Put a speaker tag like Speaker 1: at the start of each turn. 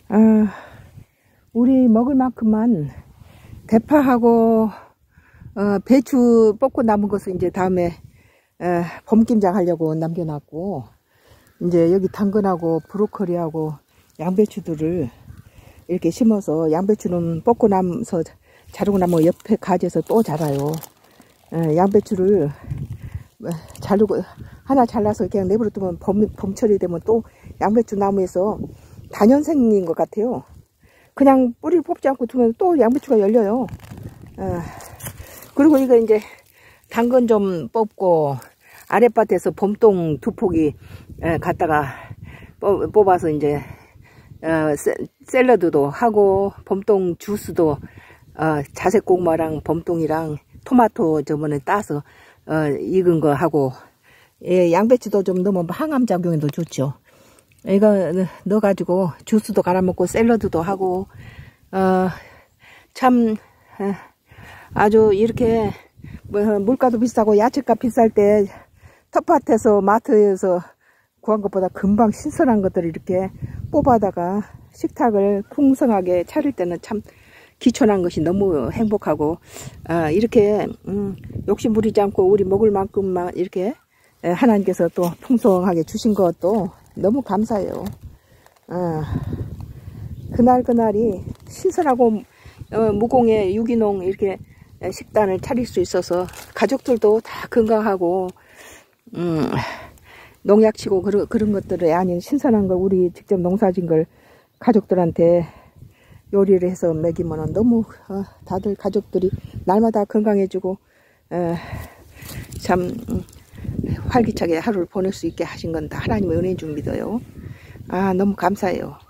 Speaker 1: 아, 우리 먹을 만큼만 대파하고 배추 뽑고 남은 것은 이제 다음에 봄김장 하려고 남겨놨고, 이제 여기 당근하고 브로콜리하고 양배추들을 이렇게 심어서, 양배추는 뽑고 나서 자르고 나면 옆에 가지에서 또 자라요. 양배추를 자르고 하나 잘라서 그냥 내버려 두면 봄철이 되면 또 양배추 나무에서 단연생인 것 같아요. 그냥 뿌리를 뽑지 않고 두면 또 양배추가 열려요. 그리고 이거 이제 당근 좀 뽑고 아랫밭에서 봄동 2포기 갖다가 뽑아서 이제 샐러드도 하고 봄동 주스도 자색 고구마랑 봄동이랑 토마토 저번에 따서 익은 거 하고, 양배추도 좀 넣으면 항암 작용에도 좋죠. 이거 넣어가지고 주스도 갈아 먹고 샐러드도 하고, 참 아주 이렇게 물가도 비싸고 야채값 비쌀 때 텃밭에서 마트에서 구한 것보다 금방 신선한 것들을 이렇게 뽑아다가 식탁을 풍성하게 차릴 때는 참 기촌한 것이 너무 행복하고, 이렇게 욕심 부리지 않고 우리 먹을 만큼만 이렇게 하나님께서 또 풍성하게 주신 것도 너무 감사해요. 그날이 신선하고 무공의 유기농 이렇게 식단을 차릴 수 있어서 가족들도 다 건강하고, 농약치고 그런 것들이 아닌 신선한 걸, 우리 직접 농사진 걸 가족들한테 요리를 해서 먹이면 너무 다들 가족들이 날마다 건강해지고 참 활기차게 하루를 보낼 수 있게 하신 건 다 하나님의 은혜인 줄 믿어요. 너무 감사해요.